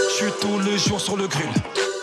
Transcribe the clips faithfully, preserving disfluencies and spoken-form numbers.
Je suis tous les jours sur le grill.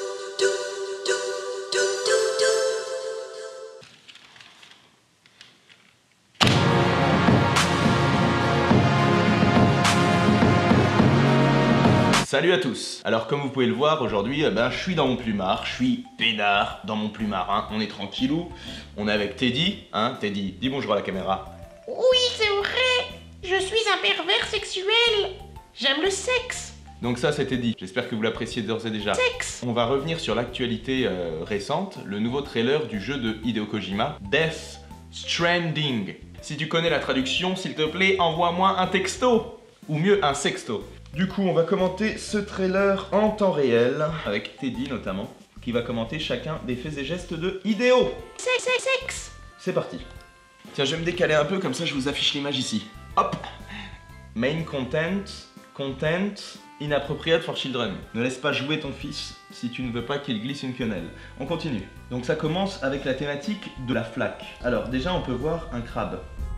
Salut à tous. Alors comme vous pouvez le voir aujourd'hui, eh ben, je suis dans mon plumard, je suis peinard dans mon plumard, hein. On est tranquillou, on est avec Teddy, hein. Teddy, dis bonjour à la caméra. Oui, c'est vrai. Je suis un pervers sexuel. J'aime le sexe. Donc ça c'est Teddy, j'espère que vous l'appréciez d'ores et déjà. Sexe. On va revenir sur l'actualité euh, récente, le nouveau trailer du jeu de Hideo Kojima, Death Stranding. Si tu connais la traduction, s'il te plaît, envoie-moi un texto, ou mieux un sexto. Du coup, on va commenter ce trailer en temps réel, avec Teddy notamment, qui va commenter chacun des faits et gestes de Hideo. Sexe, sexe, sexe. C'est parti. Tiens, je vais me décaler un peu, comme ça je vous affiche l'image ici. Hop. Main content, content, inappropriate for children. Ne laisse pas jouer ton fils si tu ne veux pas qu'il glisse une quenelle. On continue. Donc ça commence avec la thématique de la flaque. Alors déjà, on peut voir un crabe.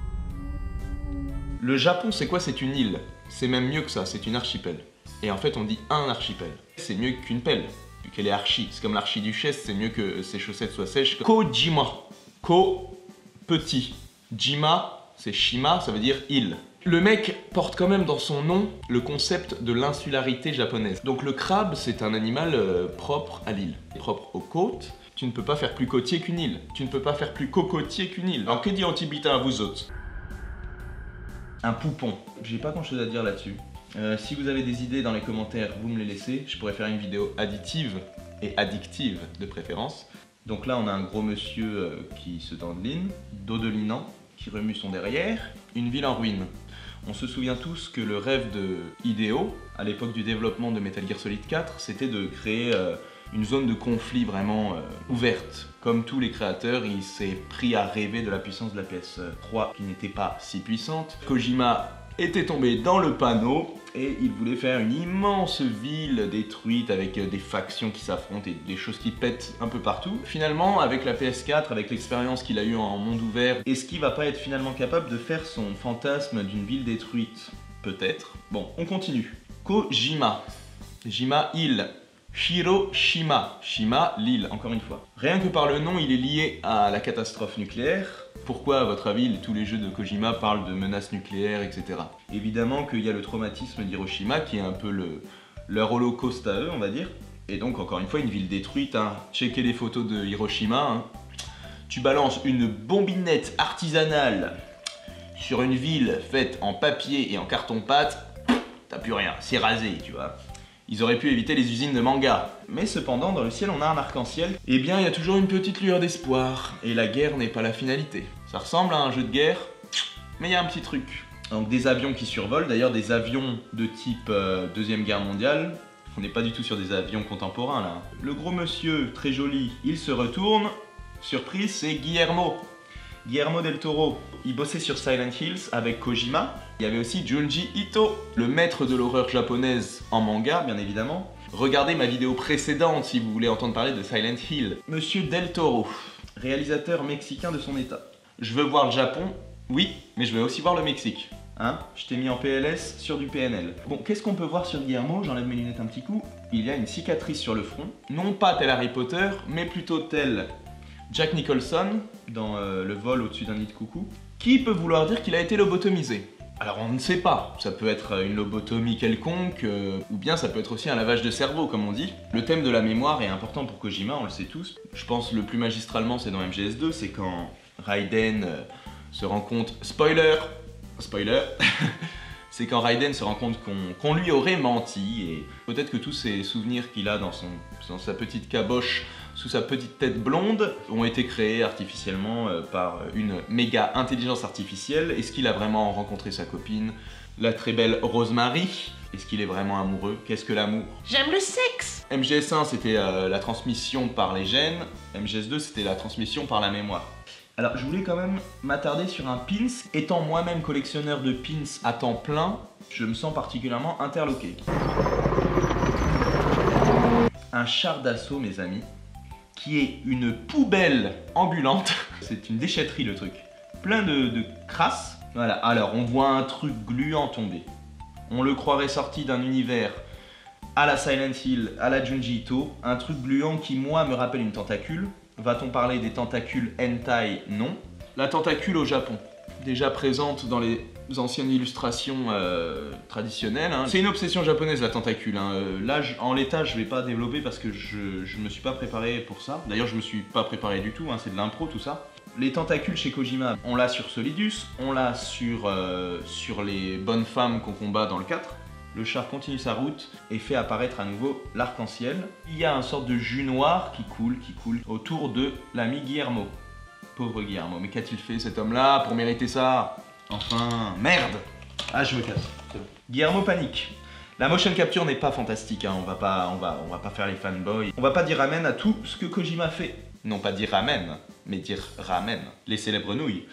Le Japon, c'est quoi? C'est une île. C'est même mieux que ça, c'est une archipel. Et en fait, on dit un archipel. C'est mieux qu'une pelle, vu qu'elle est archi. C'est comme l'archiduchesse, c'est mieux que ses chaussettes soient sèches. Kojima. Ko, petit. Jima, c'est Shima, ça veut dire île. Le mec porte quand même dans son nom le concept de l'insularité japonaise. Donc le crabe, c'est un animal euh, propre à l'île. Propre aux côtes. Tu ne peux pas faire plus côtier qu'une île. Tu ne peux pas faire plus cocotier qu'une île. Alors que dit Antibita à vous autres? Un poupon. J'ai pas grand chose à dire là-dessus. Euh, si vous avez des idées dans les commentaires, vous me les laissez. Je pourrais faire une vidéo additive et addictive de préférence. Donc là, on a un gros monsieur euh, qui se dandeline, dodelinant, qui remue son derrière. Une ville en ruine. On se souvient tous que le rêve de Hideo, à l'époque du développement de Metal Gear Solid quatre, c'était de créer euh, une zone de conflit vraiment euh, ouverte. Comme tous les créateurs, il s'est pris à rêver de la puissance de la P S trois qui n'était pas si puissante. Kojima était tombé dans le panneau et il voulait faire une immense ville détruite avec des factions qui s'affrontent et des choses qui pètent un peu partout. Finalement, avec la P S quatre, avec l'expérience qu'il a eue en monde ouvert, est-ce qu'il va pas être finalement capable de faire son fantasme d'une ville détruite? Peut-être. Bon, on continue. Kojima. Jima, île. Hiroshima, Shima, l'île, encore une fois. Rien que par le nom, il est lié à la catastrophe nucléaire. Pourquoi, à votre avis, tous les jeux de Kojima parlent de menaces nucléaires, et cetera. Évidemment qu'il y a le traumatisme d'Hiroshima, qui est un peu le, leur holocauste à eux, on va dire. Et donc, encore une fois, une ville détruite, hein. Checkez les photos de Hiroshima, hein. Tu balances une bombinette artisanale sur une ville faite en papier et en carton-pâte, t'as plus rien, c'est rasé, tu vois. Ils auraient pu éviter les usines de manga. Mais cependant, dans le ciel, on a un arc-en-ciel. Eh bien, il y a toujours une petite lueur d'espoir. Et la guerre n'est pas la finalité. Ça ressemble à un jeu de guerre, mais il y a un petit truc. Donc des avions qui survolent, d'ailleurs des avions de type euh, Deuxième Guerre mondiale. On n'est pas du tout sur des avions contemporains, là. Le gros monsieur, très joli, il se retourne. Surprise, c'est Guillermo. Guillermo del Toro, il bossait sur Silent Hills avec Kojima. Il y avait aussi Junji Ito, le maître de l'horreur japonaise en manga, bien évidemment. Regardez ma vidéo précédente si vous voulez entendre parler de Silent Hill. Monsieur Del Toro, réalisateur mexicain de son état. Je veux voir le Japon, oui, mais je veux aussi voir le Mexique. Hein? Je t'ai mis en P L S sur du P N L. Bon, qu'est-ce qu'on peut voir sur Guillermo? J'enlève mes lunettes un petit coup. Il y a une cicatrice sur le front. Non pas tel Harry Potter, mais plutôt tel Jack Nicholson dans euh, Le vol au-dessus d'un nid de coucou, qui peut vouloir dire qu'il a été lobotomisé. Alors on ne sait pas, ça peut être une lobotomie quelconque, euh, ou bien ça peut être aussi un lavage de cerveau comme on dit. Le thème de la mémoire est important pour Kojima, on le sait tous. Je pense le plus magistralement c'est dans M G S deux, c'est quand Raiden euh, se rend compte... Spoiler Spoiler c'est quand Raiden se rend compte qu'on qu'on lui aurait menti, et peut-être que tous ces souvenirs qu'il a dans, son, dans sa petite caboche, sous sa petite tête blonde, ont été créés artificiellement euh, par une méga intelligence artificielle. Est-ce qu'il a vraiment rencontré sa copine, la très belle Rosemary? Est-ce qu'il est vraiment amoureux? Qu'est-ce que l'amour? J'aime le sexe. M G S un, c'était euh, la transmission par les gènes. M G S deux, c'était la transmission par la mémoire. Alors, je voulais quand même m'attarder sur un pins. Étant moi-même collectionneur de pins à temps plein, je me sens particulièrement interloqué. Un char d'assaut, mes amis, qui est une poubelle ambulante. C'est une déchetterie, le truc. Plein de, de crasse. Voilà, alors on voit un truc gluant tomber. On le croirait sorti d'un univers à la Silent Hill, à la Junji Ito, un truc gluant qui moi me rappelle une tentacule. Va-t-on parler des tentacules hentai? Non. La tentacule au Japon, déjà présente dans les anciennes illustrations euh, traditionnelles. Hein. C'est une obsession japonaise la tentacule. Hein. Là, je, en l'état, je vais pas développer parce que je, je me suis pas préparé pour ça. D'ailleurs, je me suis pas préparé du tout, hein. C'est de l'impro tout ça. Les tentacules chez Kojima, on l'a sur Solidus, on l'a sur, euh, sur les bonnes femmes qu'on combat dans le quatre. Le char continue sa route et fait apparaître à nouveau l'arc-en-ciel. Il y a une sorte de jus noir qui coule, qui coule autour de l'ami Guillermo. Pauvre Guillermo, mais qu'a-t-il fait cet homme-là pour mériter ça? Enfin, merde! Ah, je me casse. Guillermo panique. La motion capture n'est pas fantastique, hein. on, va pas, on, va, on va pas faire les fanboys. On va pas dire amen à tout ce que Kojima fait. Non pas dire amen, mais dire ramen. Les célèbres nouilles.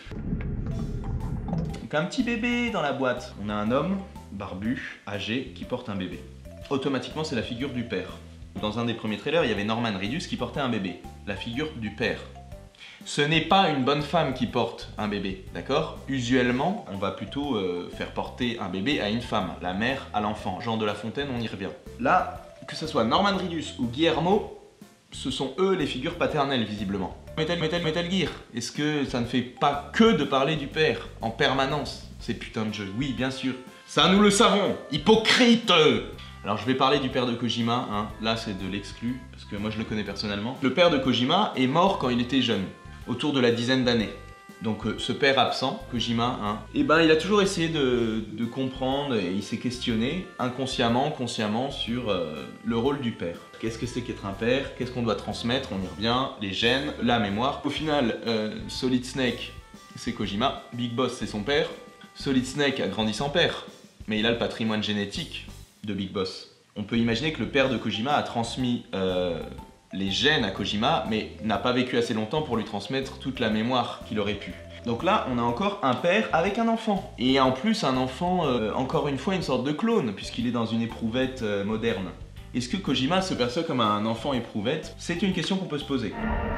Donc un petit bébé dans la boîte. On a un homme barbu, âgé, qui porte un bébé. Automatiquement, c'est la figure du père. Dans un des premiers trailers, il y avait Norman Reedus qui portait un bébé. La figure du père. Ce n'est pas une bonne femme qui porte un bébé, d'accord? Usuellement, on va plutôt euh, faire porter un bébé à une femme, la mère à l'enfant. Jean de La Fontaine, on y revient. Là, que ce soit Norman Reedus ou Guillermo, ce sont eux les figures paternelles, visiblement. Metal, Metal, Metal Gear, est-ce que ça ne fait pas que de parler du père en permanence, ces putains de jeux? Oui, bien sûr. Ça, nous le savons. Hypocrite! Alors je vais parler du père de Kojima, hein. Là c'est de l'exclu, parce que moi je le connais personnellement. Le père de Kojima est mort quand il était jeune, autour de la dizaine d'années. Donc euh, ce père absent, Kojima, hein, et ben il a toujours essayé de, de comprendre et il s'est questionné inconsciemment, consciemment sur euh, le rôle du père. Qu'est-ce que c'est qu'être un père? Qu'est-ce qu'on doit transmettre? On y revient, les gènes, la mémoire. Au final, euh, Solid Snake, c'est Kojima, Big Boss c'est son père. Solid Snake a grandi sans père, mais il a le patrimoine génétique de Big Boss. On peut imaginer que le père de Kojima a transmis euh, les gènes à Kojima, mais n'a pas vécu assez longtemps pour lui transmettre toute la mémoire qu'il aurait pu. Donc là, on a encore un père avec un enfant. Et en plus, un enfant, euh, encore une fois, une sorte de clone, puisqu'il est dans une éprouvette euh, moderne. Est-ce que Kojima se perçoit comme un enfant éprouvette? C'est une question qu'on peut se poser.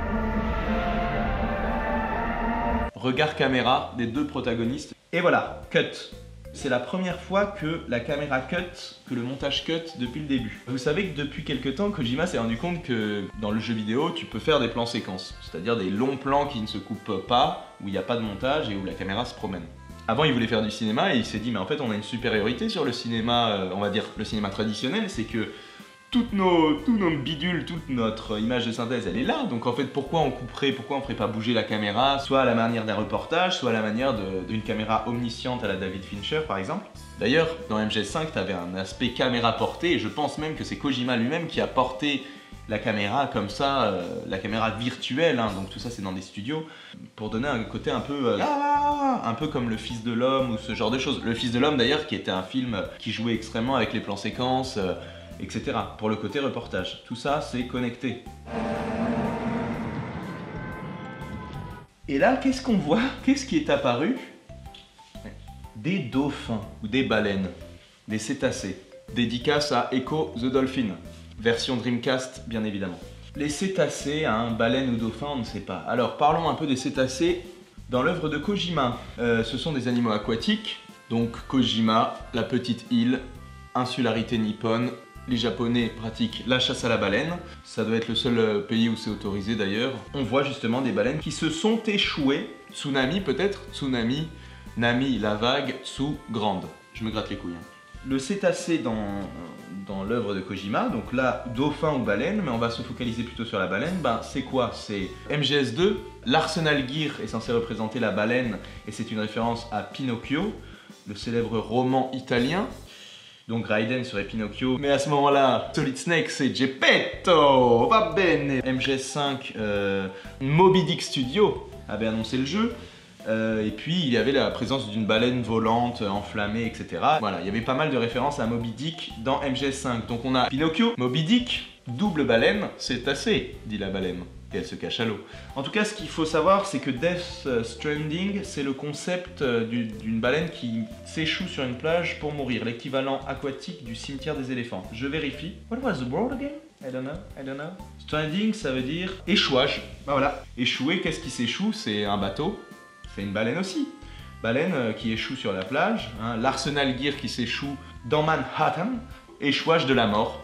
Regard caméra des deux protagonistes. Et voilà, cut. C'est la première fois que la caméra cut, que le montage cut depuis le début. Vous savez que depuis quelques temps, Kojima s'est rendu compte que dans le jeu vidéo, tu peux faire des plans séquences. C'est-à-dire des longs plans qui ne se coupent pas, où il n'y a pas de montage et où la caméra se promène. Avant, il voulait faire du cinéma et il s'est dit, mais en fait, on a une supériorité sur le cinéma, euh, on va dire le cinéma traditionnel, c'est que toutes nos, tous nos bidules, toute notre image de synthèse, elle est là. Donc en fait, pourquoi on couperait, pourquoi on ferait pas bouger la caméra, soit à la manière d'un reportage, soit à la manière d'une caméra omnisciente à la David Fincher, par exemple. D'ailleurs, dans M G S cinq, tu avais un aspect caméra portée, et je pense même que c'est Kojima lui-même qui a porté la caméra comme ça, euh, la caméra virtuelle, hein, donc tout ça c'est dans des studios, pour donner un côté un peu, euh, ah, un peu comme Le Fils de l'Homme ou ce genre de choses. Le Fils de l'Homme d'ailleurs, qui était un film qui jouait extrêmement avec les plans séquences, euh, et cetera. Pour le côté reportage. Tout ça, c'est connecté. Et là, qu'est-ce qu'on voit? Qu'est-ce qui est apparu? Des dauphins ou des baleines, des cétacés. Dédicace à Echo the Dolphin, version Dreamcast, bien évidemment. Les cétacés, hein, baleines ou dauphins, on ne sait pas. Alors, parlons un peu des cétacés dans l'œuvre de Kojima. Euh, ce sont des animaux aquatiques. Donc, Kojima, la petite île, insularité nippone. Les Japonais pratiquent la chasse à la baleine. Ça doit être le seul pays où c'est autorisé d'ailleurs. On voit justement des baleines qui se sont échouées. Tsunami peut-être? Tsunami, Nami, la vague, sous grande. Je me gratte les couilles. Hein. Le cétacé dans, dans l'œuvre de Kojima, donc là, dauphin ou baleine, mais on va se focaliser plutôt sur la baleine. Ben, c'est quoi? C'est M G S deux. L'Arsenal Gear est censé représenter la baleine et c'est une référence à Pinocchio, le célèbre roman italien. Donc Raiden serait Pinocchio, mais à ce moment-là, Solid Snake c'est Geppetto, va bene. M G S cinq, euh, Moby Dick Studio avait annoncé le jeu, euh, et puis il y avait la présence d'une baleine volante, enflammée, et cetera. Voilà, il y avait pas mal de références à Moby Dick dans M G S cinq. Donc on a Pinocchio, Moby Dick, double baleine, c'est assez, dit la baleine. Et elle se cache à l'eau. En tout cas, ce qu'il faut savoir, c'est que Death Stranding, c'est le concept d'une baleine qui s'échoue sur une plage pour mourir, l'équivalent aquatique du cimetière des éléphants. Je vérifie. What was the word again? I don't know, I don't know. Stranding, ça veut dire échouage. Bah voilà. Échouer, qu'est-ce qui s'échoue? C'est un bateau. C'est une baleine aussi. Baleine qui échoue sur la plage. Hein. L'Arsenal Gear qui s'échoue dans Manhattan. échouage de la mort.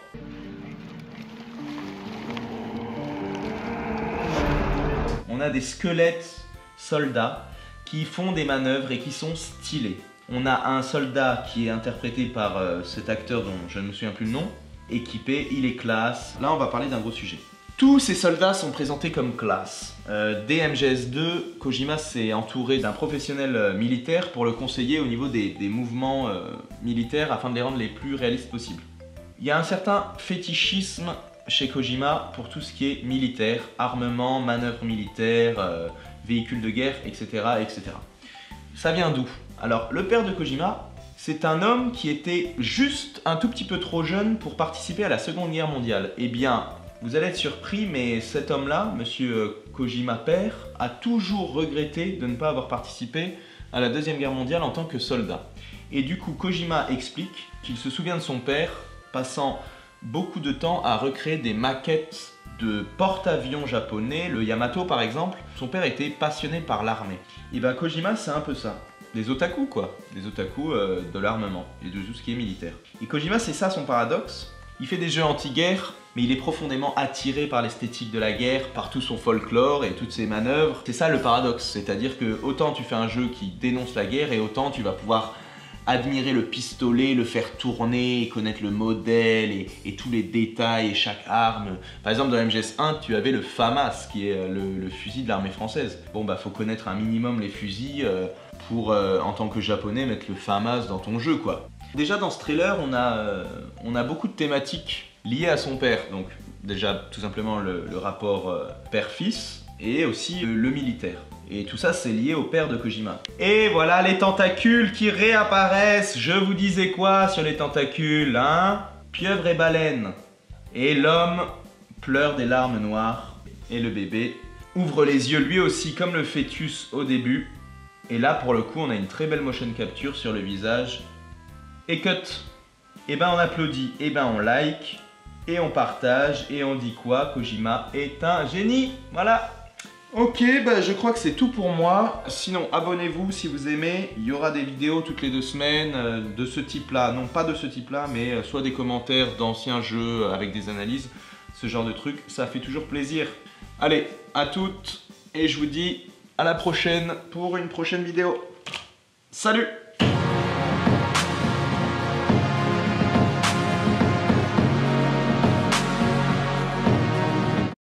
On a des squelettes soldats qui font des manœuvres et qui sont stylés. On a un soldat qui est interprété par euh, cet acteur dont je ne me souviens plus le nom, équipé, il est classe. Là on va parler d'un gros sujet. Tous ces soldats sont présentés comme classe. Euh, dès M G S deux, Kojima s'est entouré d'un professionnel euh, militaire pour le conseiller au niveau des, des mouvements euh, militaires afin de les rendre les plus réalistes possibles. Il y a un certain fétichisme chez Kojima pour tout ce qui est militaire, armement, manœuvres militaires, euh, véhicules de guerre, et cetera, et cetera. Ça vient d'où? Alors, le père de Kojima, c'est un homme qui était juste un tout petit peu trop jeune pour participer à la Seconde Guerre mondiale. Eh bien, vous allez être surpris, mais cet homme-là, monsieur Kojima père, a toujours regretté de ne pas avoir participé à la Deuxième Guerre mondiale en tant que soldat. Et du coup, Kojima explique qu'il se souvient de son père passant beaucoup de temps à recréer des maquettes de porte-avions japonais, le Yamato par exemple. Son père était passionné par l'armée. Et ben Kojima, c'est un peu ça. Des otaku quoi, des otaku euh, de l'armement et de tout ce qui est militaire. Et Kojima, c'est ça son paradoxe. Il fait des jeux anti-guerre, mais il est profondément attiré par l'esthétique de la guerre, par tout son folklore et toutes ses manœuvres. C'est ça le paradoxe, c'est-à-dire que autant tu fais un jeu qui dénonce la guerre et autant tu vas pouvoir admirer le pistolet, le faire tourner, connaître le modèle et, et tous les détails et chaque arme. Par exemple dans M G S un, tu avais le FAMAS qui est le, le fusil de l'armée française. Bon bah faut connaître un minimum les fusils euh, pour euh, en tant que japonais mettre le FAMAS dans ton jeu quoi. Déjà dans ce trailer on a, euh, on a beaucoup de thématiques liées à son père. Donc déjà tout simplement le, le rapport euh, père-fils et aussi euh, le militaire. Et tout ça, c'est lié au père de Kojima. Et voilà les tentacules qui réapparaissent. Je vous disais quoi sur les tentacules, hein? Pieuvre et baleine. Et l'homme pleure des larmes noires. Et le bébé ouvre les yeux lui aussi comme le fœtus au début. Et là, pour le coup, on a une très belle motion capture sur le visage. Et cut. Et ben on applaudit, et ben on like, et on partage, et on dit quoi? Kojima est un génie. Voilà. Ok, bah je crois que c'est tout pour moi. Sinon, abonnez-vous si vous aimez. Il y aura des vidéos toutes les deux semaines euh, de ce type-là. Non, pas de ce type-là, mais euh, soit des commentaires d'anciens jeux avec des analyses. Ce genre de trucs, ça fait toujours plaisir. Allez, à toutes. Et je vous dis à la prochaine pour une prochaine vidéo. Salut!